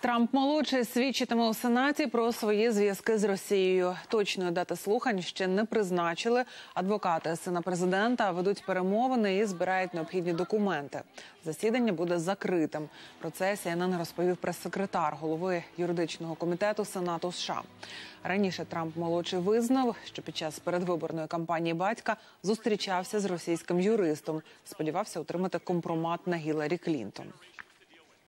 Трамп-молодший свідчитиме у Сенаті про свої зв'язки з Росією. Точної дати слухань ще не призначили. Адвокати сина президента ведуть перемовини і збирають необхідні документи. Засідання буде закритим. Про це CNN розповів прес-секретар голови юридичного комітету Сенату США. Раніше Трамп-молодший визнав, що під час передвиборної кампанії батька зустрічався з російським юристом. Сподівався отримати компромат на Гіларі Клінтон.